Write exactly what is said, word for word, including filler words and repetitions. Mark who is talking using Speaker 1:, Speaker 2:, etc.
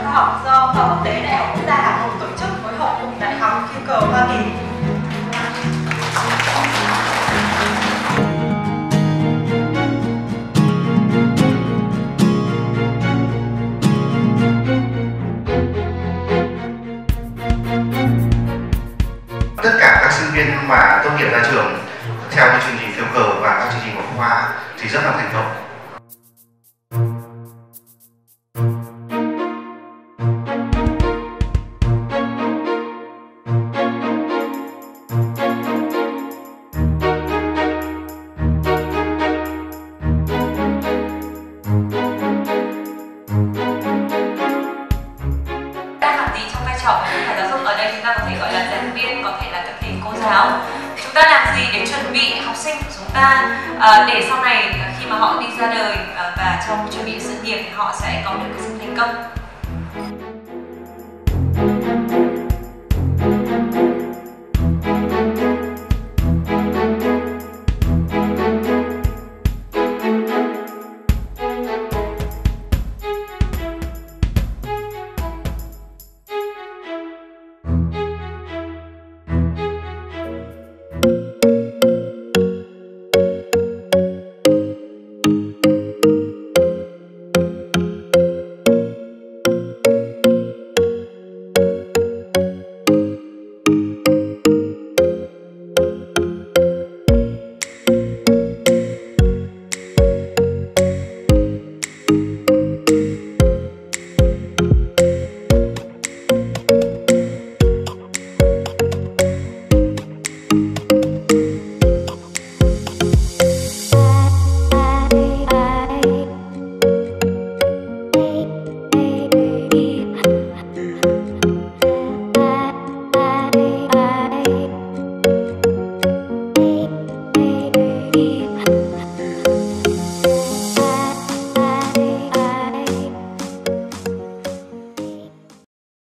Speaker 1: khoa học do Khoa Quốc tế Đại học Quốc gia Hà Nội tổ chức phối hợp cùng Đại học Keckler Hoa Kỳ.
Speaker 2: Tất cả các sinh viên mà tốt nghiệp ra trường theo cái chương trình Keckler và các chương trình của khoa thì rất là thành công.
Speaker 3: Đang làm gì trong vai trò của nhà giáo dục ở đây? Chúng ta có thể gọi là giảng viên, có thể là các thầy cô giáo. Chúng ta làm gì để chuẩn bị học sinh của chúng ta uh, để sau này khi mà họ đi ra đời uh, và trong chuẩn bị sự nghiệp thì họ sẽ có được cái sự thành công?